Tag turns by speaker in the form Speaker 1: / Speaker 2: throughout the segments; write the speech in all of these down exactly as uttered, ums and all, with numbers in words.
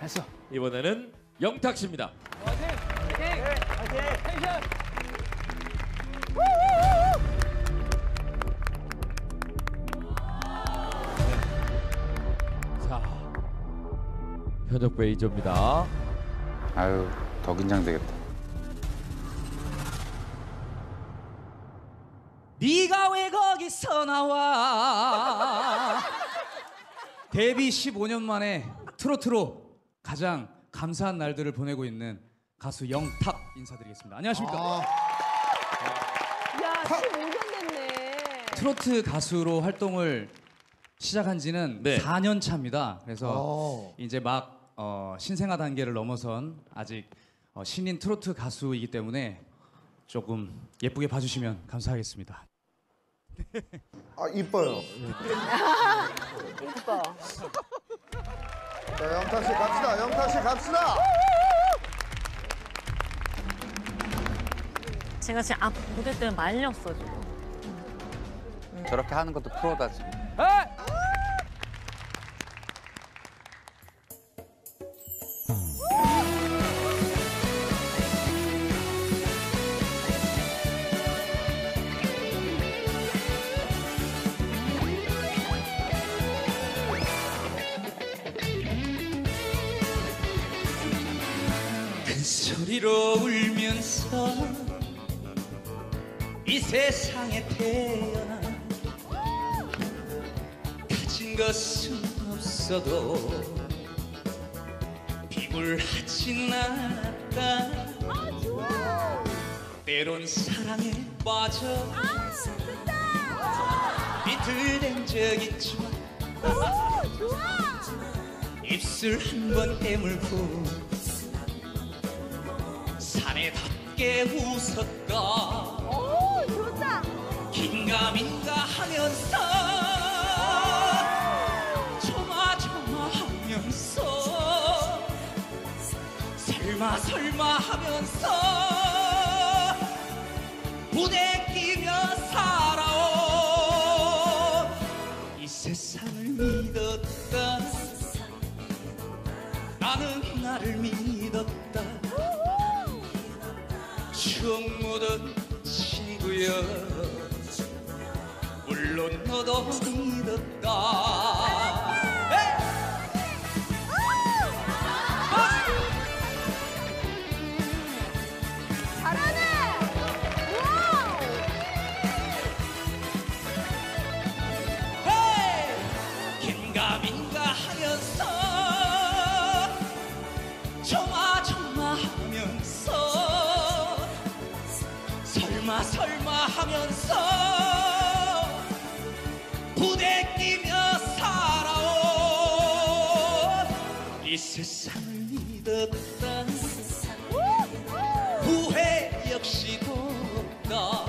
Speaker 1: 했어.
Speaker 2: 이번에는 영탁 씨입니다.
Speaker 1: 화이팅! 화이팅! 화이팅! 텐션!
Speaker 2: 자, 현역 베이저입니다.
Speaker 3: 아유, 더 긴장되겠다.
Speaker 1: 네가 왜 거기서 나와? 데뷔 십오 년 만에 트로트로 가장 감사한 날들을 보내고 있는 가수 영탁 인사드리겠습니다. 안녕하십니까?
Speaker 4: 아,
Speaker 5: 야, 십오 년 됐네.
Speaker 1: 트로트 가수로 활동을 시작한 지는
Speaker 2: 네.
Speaker 1: 사 년 차입니다. 그래서
Speaker 4: 어.
Speaker 1: 이제 막 어, 신생아 단계를 넘어선 아직 어, 신인 트로트 가수이기 때문에 조금 예쁘게 봐주시면 감사하겠습니다.
Speaker 4: 아 이뻐요.
Speaker 5: 이뻐.
Speaker 4: 자, 영탁 씨 갑시다. 영탁 씨 갑시다.
Speaker 6: 제가 지금 앞 무대 때문에 말렸어 지금.
Speaker 3: 저렇게 하는 것도 프로다 지금.
Speaker 1: 큰 소리로 울면서 이 세상에 태어나 가진 것은 없어도 비굴하진 않았다. 때론 사랑에 빠져 비틀댄 적 있지만 입술 한 번 깨물고 사내답게 웃었다.
Speaker 5: 오, 좋다.
Speaker 1: 긴가민가 하면서 조마조마하면서 설마 설마 하면서 부대끼며 살아온 이 세상을 믿었다. 나는 나를 믿었다. 추억 묻은 친구여, 물론 너도 믿었다.
Speaker 5: 잘하네. 와우.
Speaker 1: 헤이! 긴가민가 하면서 조마조마하면서 설마 설마 하면서 부대끼며 살아온 이 세상을 믿었다. 후회 역시도 없다.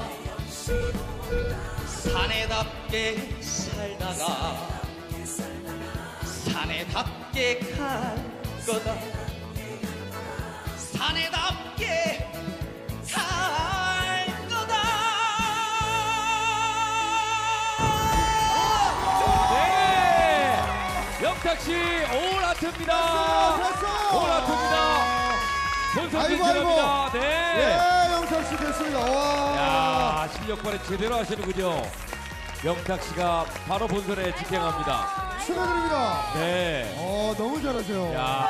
Speaker 1: 사내답게 살다가 사내답게 갈 거다. 사내답게 갈 거다.
Speaker 2: 네, 영탁 씨 올 아트입니다.
Speaker 4: 됐어.
Speaker 2: 올 아트입니다. 본선
Speaker 4: 아이고,
Speaker 2: 진출합니다.
Speaker 4: 아이고.
Speaker 2: 네.
Speaker 4: 예, 영탁 씨 됐습니다. 와.
Speaker 2: 야, 실력 발휘 제대로 하시는군요. 영탁 씨가 바로 본선에 직행합니다.
Speaker 4: 축하드립니다.
Speaker 2: 네.
Speaker 4: 어, 너무 잘하세요.
Speaker 2: 야.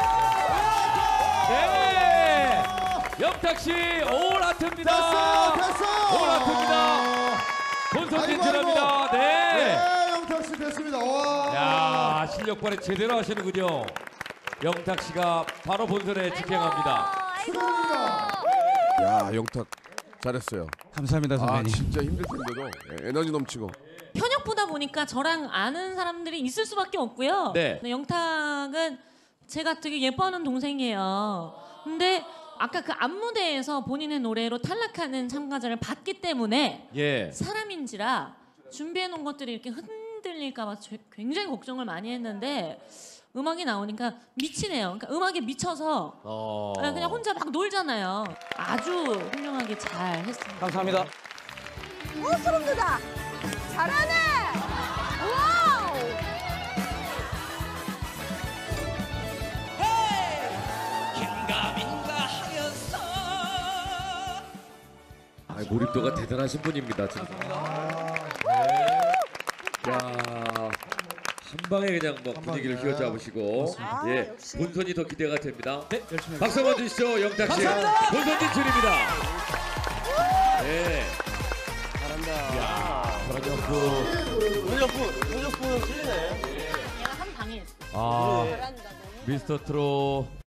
Speaker 2: 네. 영탁 씨 올 아트입니다.
Speaker 4: 됐어, 됐어.
Speaker 2: 올 아트입니다. 본선
Speaker 4: 아이고,
Speaker 2: 진출합니다.
Speaker 4: 아이고.
Speaker 2: 네.
Speaker 4: 네, 영탁 씨 됐습니다. 와.
Speaker 2: 야, 실력 발휘 제대로 하시는군요. 영탁 씨가 바로 본선에 직행합니다.
Speaker 4: 축하드립니다.
Speaker 7: 야, 영탁 잘했어요.
Speaker 1: 감사합니다,
Speaker 7: 아,
Speaker 1: 선배님.
Speaker 7: 진짜 힘들 텐데도 에너지 넘치고.
Speaker 6: 현역보다 보니까 저랑 아는 사람들이 있을 수밖에 없고요.
Speaker 2: 네.
Speaker 6: 근데 영탁은 제가 되게 예뻐하는 동생이에요. 근데 아까 그 앞무대에서 본인의 노래로 탈락하는 참가자를 봤기 때문에
Speaker 2: 예.
Speaker 6: 사람인지라 준비해 놓은 것들이 이렇게 흔들릴까 봐 굉장히 걱정을 많이 했는데 음악이 나오니까 미치네요. 그러니까 음악에 미쳐서
Speaker 2: 어.
Speaker 6: 그냥 혼자 막 놀잖아요. 아주 훌륭하게 잘 했습니다.
Speaker 1: 감사합니다.
Speaker 5: 오, 소름 돋아. 잘하네. 와우.
Speaker 1: 헤이!
Speaker 2: 몰입도가 대단하신 분입니다. 진짜. 네. 야, 한 방에 그냥 뭐 분위기를
Speaker 4: 방에.
Speaker 2: 휘어잡으시고
Speaker 5: 아,
Speaker 2: 예,
Speaker 5: 역시.
Speaker 2: 본선이 더 기대가 됩니다.
Speaker 1: 네, 열심히 하겠습니다.
Speaker 2: 박수 한번 주시죠, 영탁 씨. 본선 진출입니다. 네. 잘한다. 야, 전혁구.
Speaker 6: 내가 한 방에 있어.
Speaker 2: 아,
Speaker 5: 잘한다. 너무.
Speaker 2: 미스터 트롯